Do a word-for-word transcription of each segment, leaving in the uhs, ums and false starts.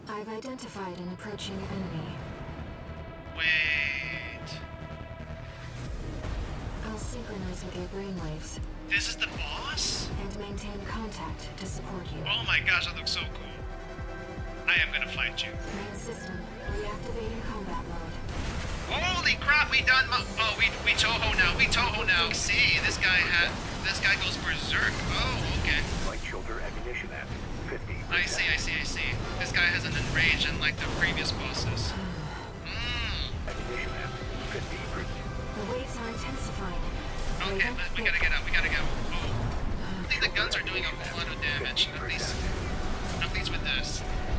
I've identified an approaching enemy. Wait. I'll synchronize with your brainwaves. This is the boss? And maintain contact to support you. Oh my gosh, that looks so cool. I am gonna fight you. Main system, reactivating combat mode. Holy crap, we done mo- Oh, we, we Toho now, we Toho now. See, this guy had- this guy goes berserk. Oh, okay. Right shoulder ammunition at fifty percent. I see, I see, I see. This guy has an enrage unlike the previous bosses. Mmm. Ammunition at fifty percent. The waves are intensifying. Okay, but we gotta get out, we gotta get out. Oh. I think the guns are doing a whole lot of damage, at least, at least with this.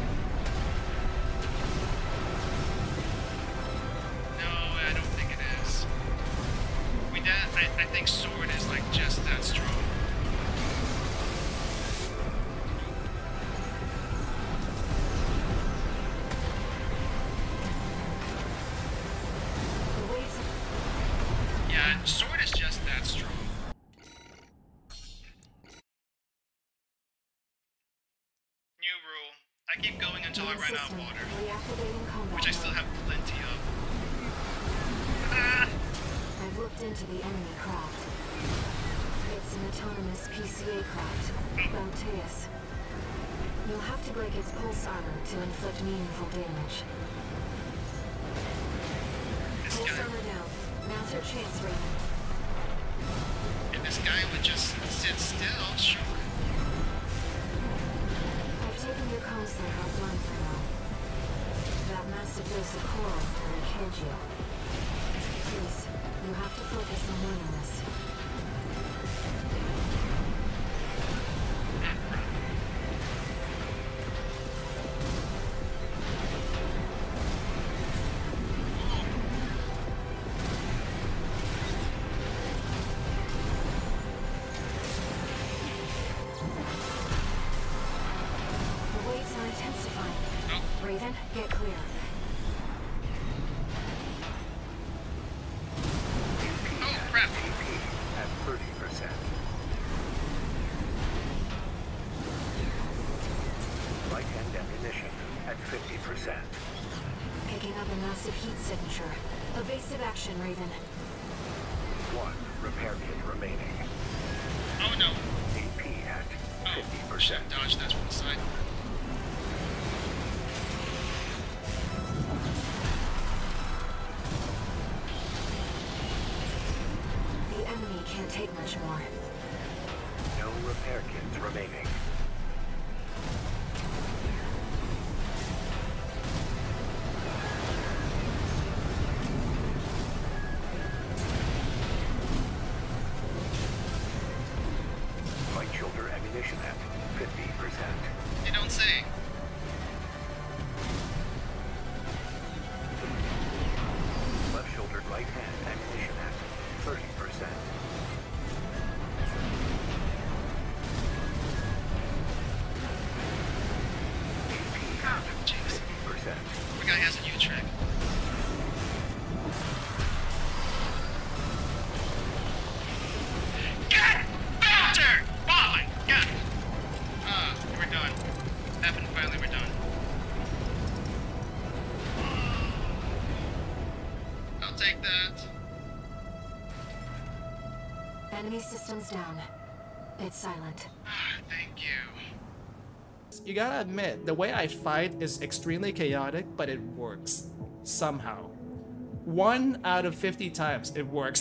No, I don't think it is. We did, I, I think sword is like just that strong. Yeah, sword is just that strong. New rule. I keep going until I run out of water. Which I still have plenty of. Ah! I've looked into the enemy craft. It's an autonomous P C A craft, Balteus. You'll have to break its pulse armor to inflict meaningful damage. This Pulse guy, armor down. Now's your chance, Raven. if this guy would just sit still, sure. I've taken your comms link offline for now. That massive dose of coral really killed you. Please, you have to focus on winning this. The waves are intensifying. Oh, Raven, get clear. oh crap. A P at thirty percent. Right hand ammunition at fifty percent. Picking up a massive heat signature. Evasive action, Raven. One repair kit remaining. Oh no. A P at fifty Oh, percent. shit, dodge that from the side. The enemy can't take much more. No repair kits remaining. Right shoulder ammunition at fifty percent. You don't say. Left shoulder right hand ammunition at thirty percent. A P at Jeez. fifty percent. The guy has a new trick. Get Balter! Oh my god! Ah, we're done. Effing finally we're done. I'll take that. Enemy systems down. It's silent. Ah, thank you. You gotta admit, the way I fight is extremely chaotic, but it works. Somehow. One out of fifty times, it works.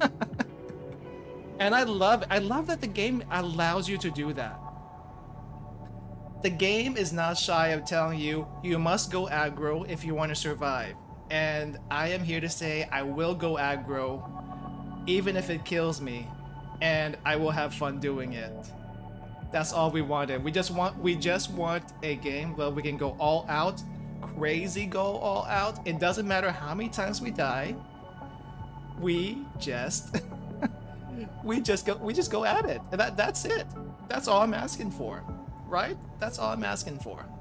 And I love I love that the game allows you to do that. The game is not shy of telling you, you must go aggro if you want to survive. And I am here to say I will go aggro, even if it kills me, and I will have fun doing it. That's all we wanted. We just want we just want a game where we can go all out, crazy go all out. It doesn't matter how many times we die. We just we just go we just go at it. That that's it. That's all I'm asking for. Right? That's all I'm asking for.